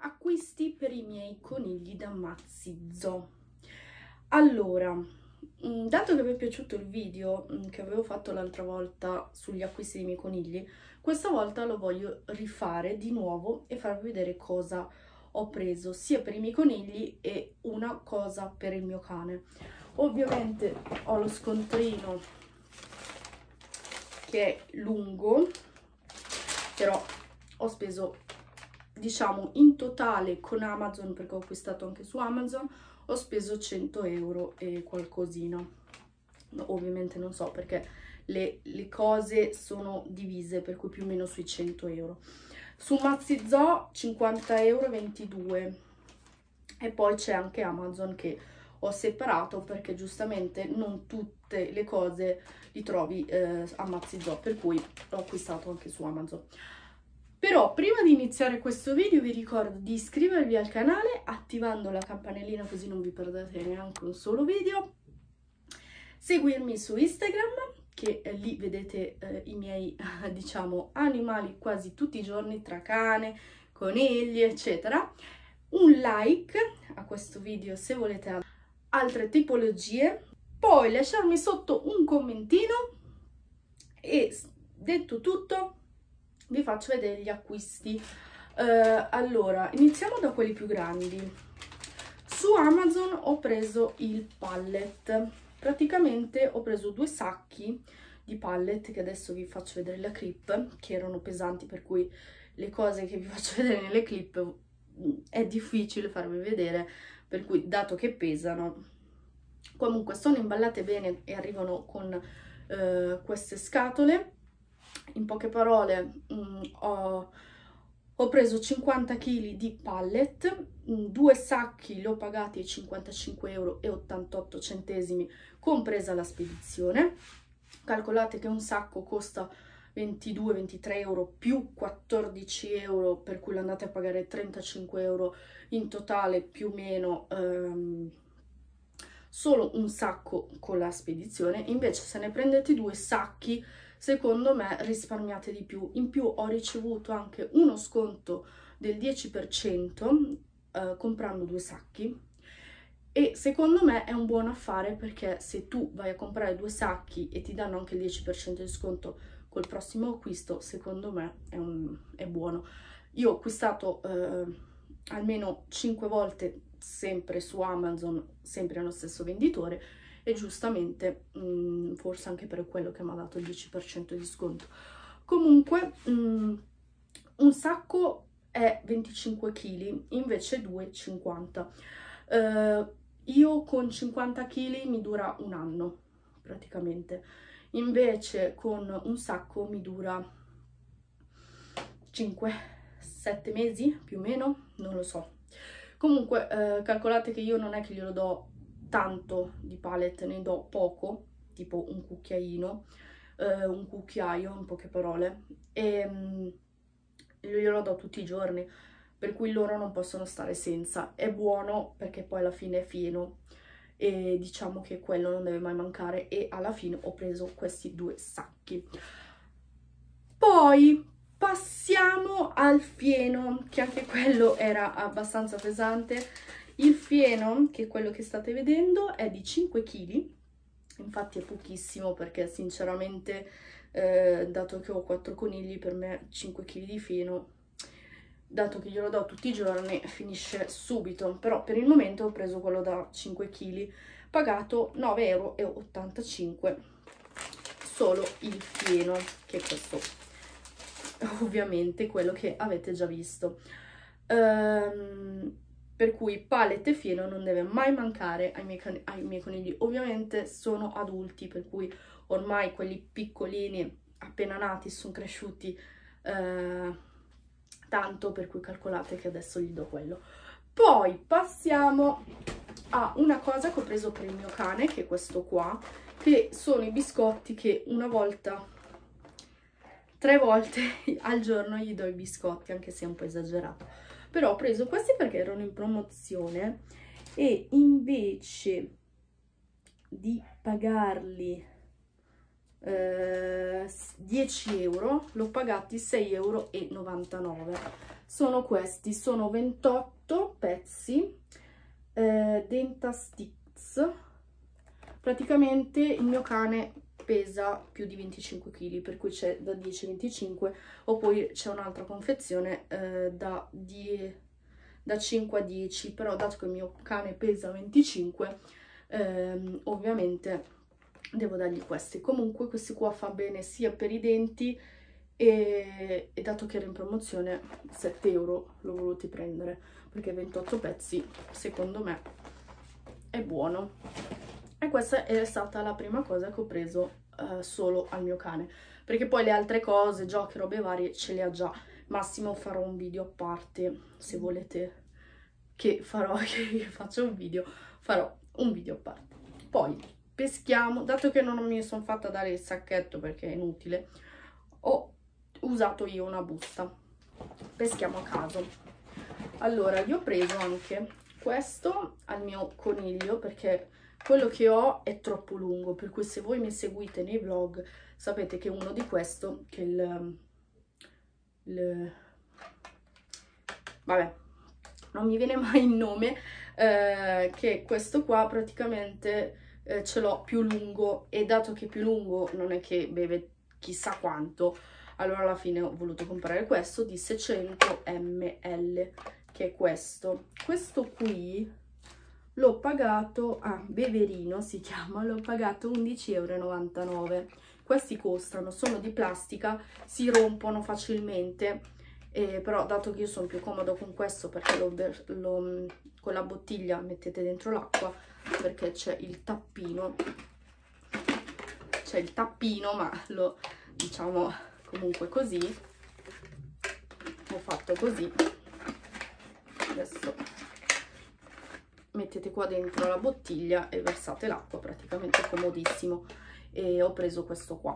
Acquisti per i miei conigli da Mazzi Zoo. Allora, dato che vi è piaciuto il video che avevo fatto l'altra volta sugli acquisti dei miei conigli, questa volta lo voglio rifare di nuovo e farvi vedere cosa ho preso sia per i miei conigli e una cosa per il mio cane. Ovviamente ho lo scontrino che è lungo, però ho speso, diciamo, in totale con Amazon, perché ho acquistato anche su Amazon, ho speso 100 euro e qualcosina. No, ovviamente non so perché le cose sono divise, per cui più o meno sui 100 euro. Su Mazzi Zoo 50 euro 22, e poi c'è anche Amazon che ho separato perché giustamente non tutte le cose li trovi a Mazzi Zoo, per cui l'ho acquistato anche su Amazon. Però prima di iniziare questo video vi ricordo di iscrivervi al canale attivando la campanellina così non vi perdete neanche un solo video, seguirmi su Instagram, che lì vedete i miei diciamo animali quasi tutti i giorni, tra cane, conigli eccetera, un like a questo video se volete altre tipologie, poi lasciarmi sotto un commentino e detto tutto vi faccio vedere gli acquisti. Allora, iniziamo da quelli più grandi. Su Amazon ho preso il pallet, praticamente ho preso 2 sacchi di pallet che adesso vi faccio vedere la clip, che erano pesanti, per cui le cose che vi faccio vedere nelle clip è difficile farvi vedere, per cui dato che pesano, comunque sono imballate bene e arrivano con queste scatole. In poche parole ho preso 50 kg di pallet, 2 sacchi li ho pagati 55,88 euro, compresa la spedizione. Calcolate che un sacco costa 22-23 euro più 14 euro, per cui lo andate a pagare 35 euro in totale, più o meno solo un sacco con la spedizione. Invece se ne prendete 2 sacchi, secondo me risparmiate di più. In più ho ricevuto anche uno sconto del 10% comprando 2 sacchi, e secondo me è un buon affare, perché se tu vai a comprare 2 sacchi e ti danno anche il 10% di sconto col prossimo acquisto, secondo me è buono. Io ho acquistato almeno 5 volte sempre su Amazon, sempre nello stesso venditore, e giustamente forse anche per quello che mi ha dato il 10% di sconto. Comunque un sacco è 25 kg, invece 2 50. Io con 50 kg mi dura un anno praticamente, invece con un sacco mi dura 5-7 mesi più o meno, non lo so. Comunque calcolate che io non è che glielo do tanto di pallet, ne do poco, tipo un cucchiaino, un cucchiaio in poche parole, e glielo do tutti i giorni, per cui loro non possono stare senza. È buono perché poi alla fine è pieno e diciamo che quello non deve mai mancare, e alla fine ho preso questi 2 sacchi. Poi passiamo al fieno, che anche quello era abbastanza pesante. Il fieno, che è quello che state vedendo, è di 5 kg, infatti è pochissimo perché sinceramente, dato che ho 4 conigli, per me 5 kg di fieno, dato che glielo do tutti i giorni, finisce subito. Però per il momento ho preso quello da 5 kg, pagato 9,85 euro, solo il fieno, che è questo, ovviamente quello che avete già visto. Per cui pallet e fieno non deve mai mancare ai miei conigli. Ovviamente sono adulti, per cui ormai quelli piccolini appena nati sono cresciuti tanto, per cui calcolate che adesso gli do quello. Poi passiamo a una cosa che ho preso per il mio cane, che è questo qua, che sono i biscotti che una volta, 3 volte al giorno gli do i biscotti, anche se è un po' esagerato. Però ho preso questi perché erano in promozione, e invece di pagarli 10 euro, l'ho pagati 6,99 euro. sono questi, sono 28 pezzi Dentasticks. Praticamente il mio cane pesa più di 25 kg, per cui c'è da 10-25, o poi c'è un'altra confezione da 5 a 10, però dato che il mio cane pesa 25, ovviamente devo dargli questi. Comunque questi qua fa bene sia per i denti e dato che era in promozione 7 euro l'ho voluti prendere, perché 28 pezzi secondo me è buono. E questa è stata la prima cosa che ho preso solo al mio cane, perché poi le altre cose, giochi, robe varie ce le ha già. Massimo farò un video a parte, se volete che faccio un video, farò un video a parte. Poi peschiamo, dato che non mi sono fatta dare il sacchetto perché è inutile, ho usato io una busta. Peschiamo a caso. Allora, io ho preso anche questo al mio coniglio, perché quello che ho è troppo lungo, per cui se voi mi seguite nei vlog sapete che uno di questo, che vabbè, non mi viene mai il nome, che questo qua praticamente ce l'ho più lungo, e dato che più lungo non è che beve chissà quanto, allora alla fine ho voluto comprare questo di 600 ml, che è questo. Questo qui l'ho pagato, Beverino si chiama, l'ho pagato 11,99 euro. Questi costano, sono di plastica, si rompono facilmente, però dato che io sono più comodo con questo, perché con la bottiglia mettete dentro l'acqua, perché c'è il tappino, ma lo diciamo comunque così, ho fatto così. Adesso mettete qua dentro la bottiglia e versate l'acqua, praticamente è comodissimo, e ho preso questo qua.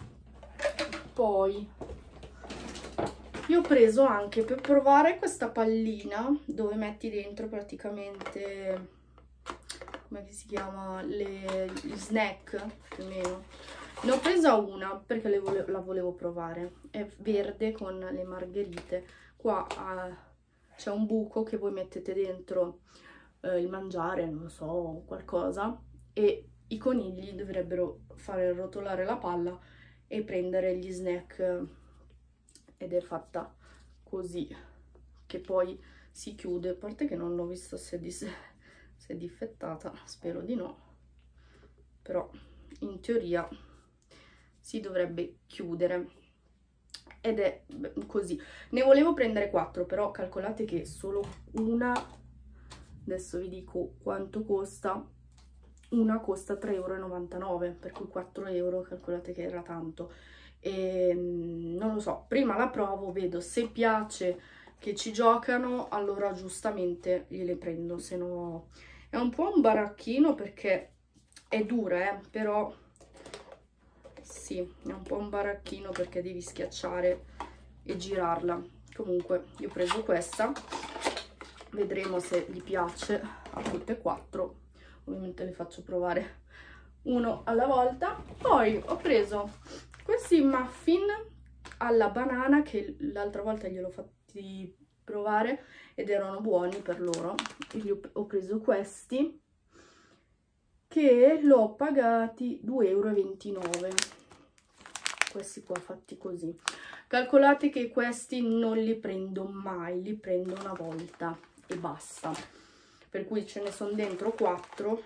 Poi io ho preso anche, per provare, questa pallina dove metti dentro praticamente, come si chiama, gli snack più o meno. Ne ho presa una perché la volevo provare, è verde con le margherite. Qua c'è un buco che voi mettete dentro il mangiare, non so, qualcosa, e i conigli dovrebbero fare rotolare la palla e prendere gli snack, ed è fatta così, che poi si chiude, a parte che non l'ho visto se è difettata, spero di no, però in teoria si dovrebbe chiudere, ed è così. Ne volevo prendere 4, però calcolate che solo una, adesso vi dico quanto costa, una costa 3,99 euro, per cui 4 euro, calcolate che era tanto. E non lo so, prima la provo, vedo se piace, che ci giocano, allora giustamente gliele prendo, se no è un po' un baracchino perché è dura, però sì, è un po' un baracchino perché devi schiacciare e girarla. Comunque io ho preso questa, vedremo se gli piace a tutte e 4, ovviamente le faccio provare uno alla volta. Poi ho preso questi muffin alla banana che l'altra volta gliel'ho fatti provare ed erano buoni per loro. Io ho preso questi che l'ho pagati 2,29 euro, questi qua fatti così. Calcolate che questi non li prendo mai, li prendo una volta e basta, per cui ce ne sono dentro 4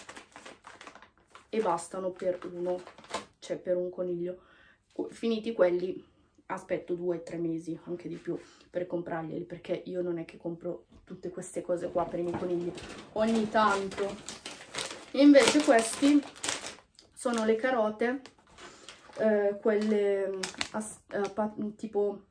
e bastano per uno, cioè per un coniglio. Finiti quelli aspetto 2-3 mesi, anche di più, per comprarli, perché io non è che compro tutte queste cose qua per i miei conigli, ogni tanto. Invece questi sono le carote, quelle tipo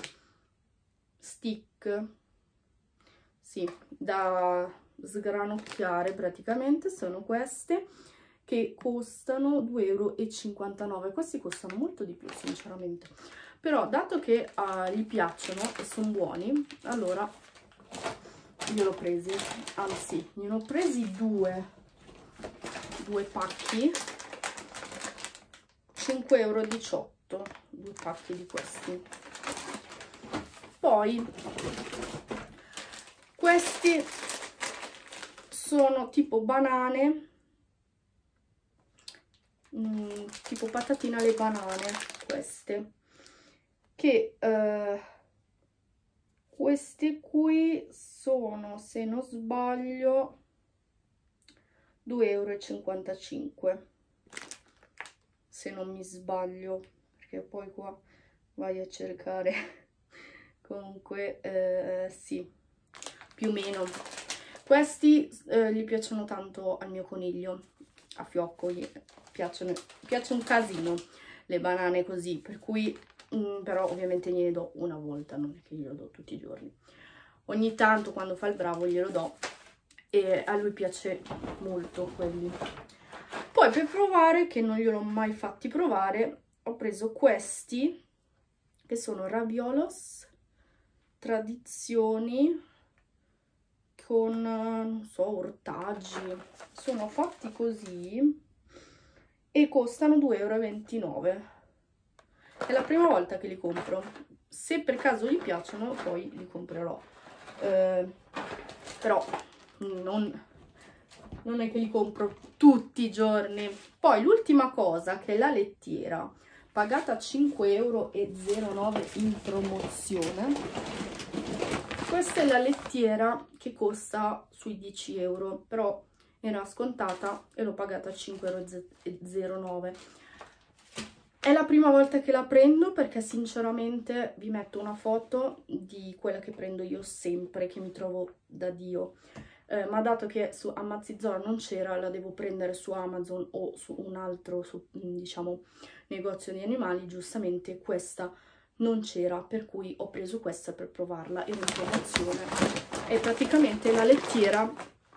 stick, sì, da sgranocchiare praticamente, sono queste che costano 2,59 euro. Questi costano molto di più sinceramente, però dato che gli piacciono e sono buoni, allora io l'ho presi, anzi ne ho presi due pacchi, 5,18 euro, 2 pacchi di questi. Poi questi sono tipo banane, tipo patatine alle banane, queste, che queste qui sono, se non sbaglio, 2,55 euro, se non mi sbaglio, perché poi qua vai a cercare. Comunque sì, più o meno. Questi gli piacciono tanto al mio coniglio, a Fiocco, gli piace un casino le banane così, per cui però ovviamente gliene do una volta, non è che glielo do tutti i giorni. Ogni tanto quando fa il bravo glielo do e a lui piace molto quelli. Poi per provare, che non gliel'ho mai fatti provare, ho preso questi che sono raviolos tradizioni con, non so, ortaggi. Sono fatti così e costano 2,29 euro. È la prima volta che li compro. Se per caso gli piacciono poi li comprerò, però non è che li compro tutti i giorni. Poi l'ultima cosa, che è la lettiera, pagata 5,09 euro in promozione. Questa è la lettiera che costa sui 10 euro, però era scontata e l'ho pagata a 5,09 euro. È la prima volta che la prendo perché sinceramente vi metto una foto di quella che prendo io sempre, che mi trovo da Dio. Ma dato che su Amazzizora non c'era, la devo prendere su Amazon o su un altro, diciamo, negozio di animali. Giustamente questa non c'era, per cui ho preso questa per provarla, era in promozione. È praticamente la lettiera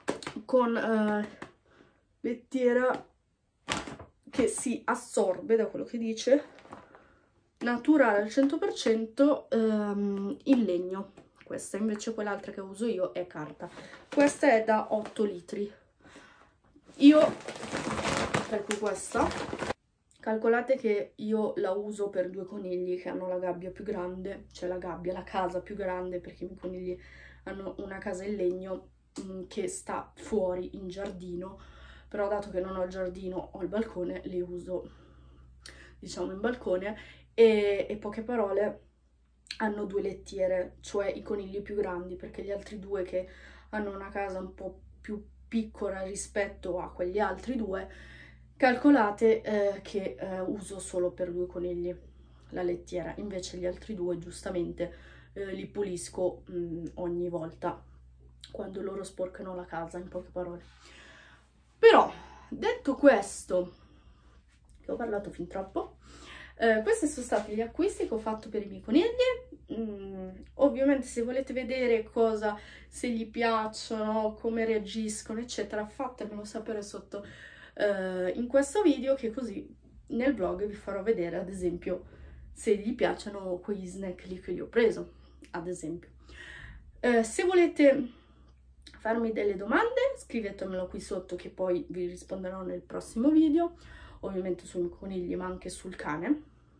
con lettiera che si assorbe, da quello che dice, naturale al 100% in legno. Questa invece, quell'altra che uso io, è carta. Questa è da 8 litri. Io, per cui questa, calcolate che io la uso per 2 conigli che hanno la gabbia più grande, cioè la casa più grande, perché i miei conigli hanno una casa in legno che sta fuori in giardino, però dato che non ho il giardino, ho il balcone, le uso, diciamo, in balcone. E poche parole, hanno 2 lettiere, cioè i conigli più grandi, perché gli altri due che hanno una casa un po' più piccola rispetto a quegli altri due, calcolate che uso solo per 2 conigli la lettiera, invece gli altri due giustamente li pulisco ogni volta quando loro sporcano la casa, in poche parole. Però, detto questo, che ho parlato fin troppo, questi sono stati gli acquisti che ho fatto per i miei conigli. Ovviamente se volete vedere cosa, se gli piacciono, come reagiscono, eccetera, fatemelo sapere sotto in questo video, che così nel vlog vi farò vedere, ad esempio, se gli piacciono quegli snack lì che gli ho preso, ad esempio. Se volete farmi delle domande, scrivetemelo qui sotto che poi vi risponderò nel prossimo video, ovviamente sui conigli ma anche sul cane.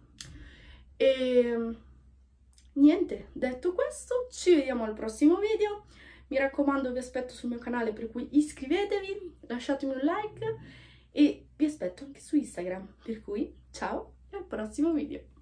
E niente, detto questo, ci vediamo al prossimo video. Mi raccomando, vi aspetto sul mio canale, per cui iscrivetevi, lasciatemi un like e vi aspetto anche su Instagram, per cui ciao e al prossimo video.